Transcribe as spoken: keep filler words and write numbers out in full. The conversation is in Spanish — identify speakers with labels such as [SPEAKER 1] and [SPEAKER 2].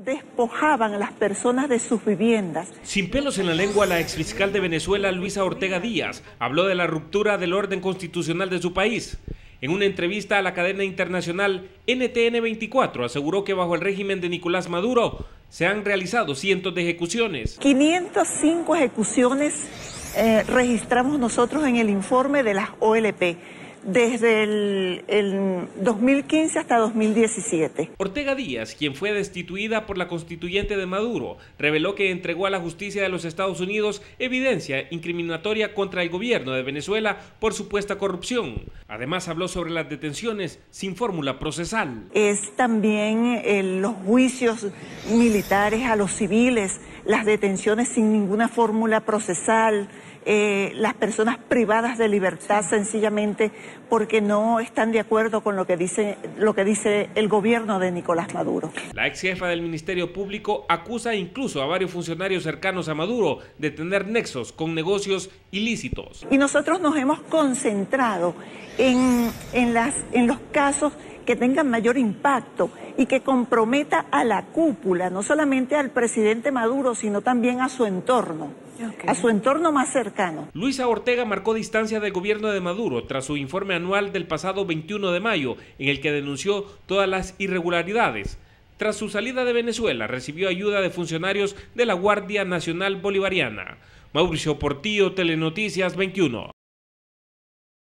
[SPEAKER 1] Despojaban a las personas de sus viviendas.
[SPEAKER 2] Sin pelos en la lengua, la exfiscal de Venezuela, Luisa Ortega Díaz, habló de la ruptura del orden constitucional de su país. En una entrevista a la cadena internacional N T N veinticuatro, aseguró que bajo el régimen de Nicolás Maduro se han realizado cientos de ejecuciones.
[SPEAKER 1] quinientas cinco ejecuciones eh, registramos nosotros en el informe de las O L P. Desde el, el dos mil quince hasta dos mil diecisiete.
[SPEAKER 2] Ortega Díaz, quien fue destituida por la constituyente de Maduro, reveló que entregó a la justicia de los Estados Unidos evidencia incriminatoria contra el gobierno de Venezuela por supuesta corrupción. Además, habló sobre las detenciones sin fórmula procesal.
[SPEAKER 1] Es también eh, los juicios militares a los civiles, las detenciones sin ninguna fórmula procesal, eh, las personas privadas de libertad sencillamente porque no están de acuerdo con lo que dice, lo que dice el gobierno de Nicolás Maduro.
[SPEAKER 2] La ex jefa del Ministerio Público acusa incluso a varios funcionarios cercanos a Maduro de tener nexos con negocios ilícitos.
[SPEAKER 1] Y nosotros nos hemos concentrado en, en, las, en los casos que tengan mayor impacto y que comprometa a la cúpula, no solamente al presidente Maduro, sino también a su entorno. Okay. A su entorno más cercano.
[SPEAKER 2] Luisa Ortega marcó distancia del gobierno de Maduro tras su informe anual del pasado veintiuno de mayo, en el que denunció todas las irregularidades. Tras su salida de Venezuela, recibió ayuda de funcionarios de la Guardia Nacional Bolivariana. Mauricio Portillo, Telenoticias veintiuno.